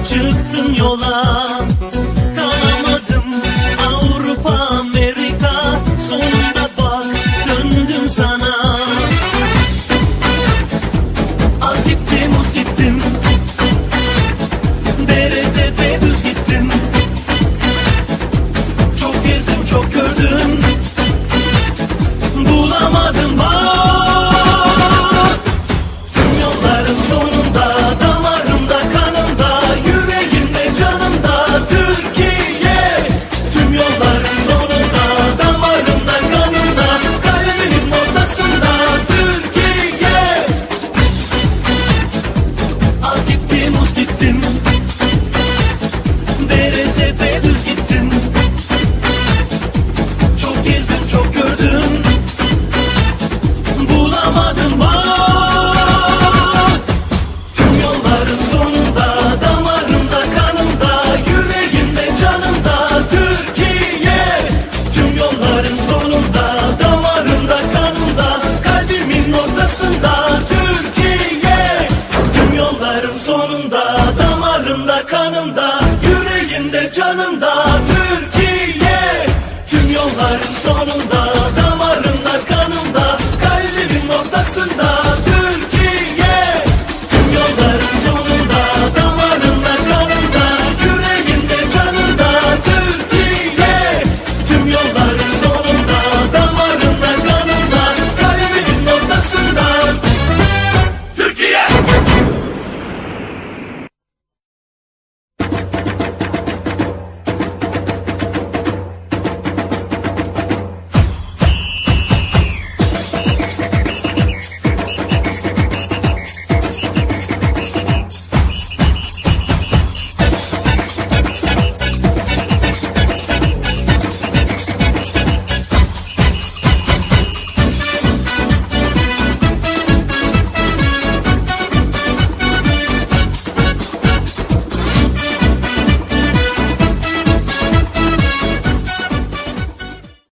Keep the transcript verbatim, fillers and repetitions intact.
Çıktım yola, kalamadım. Avrupa, Amerika, sonunda bak döndüm sana. Az gittim, uz gittim, dere tepe düz gittim. Çok gezdim, çok gördüm, bulamadım bak. Tüm yolların sonunda, damarımda, kanımda, yüreğimde, canımda Türkiye. Tüm yolların sonunda, damarımda, kanımda, kalbimin ortasında Türkiye. Az gittim, uz gittim, dere tepe düz gittim. Çok gezdim, çok gördüm, bulamadım bak. Tüm yolların sonunda, damarımda, kanımda, yüreğimde, canımda Türkiye. Tüm yolların sonunda, damarımda, kanımda, kalbimin ortasında Türkiye. Tüm yolların sonunda, damarımda, kanımda, yüreğimde, canımda Türkiye. Tüm yolların sonunda, damarımda, kanımda, kalbimin ortasında